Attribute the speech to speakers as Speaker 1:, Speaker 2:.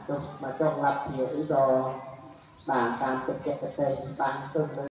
Speaker 1: mà trong lập nhiều ý đồ bà tam trực kẹt tê bà xuân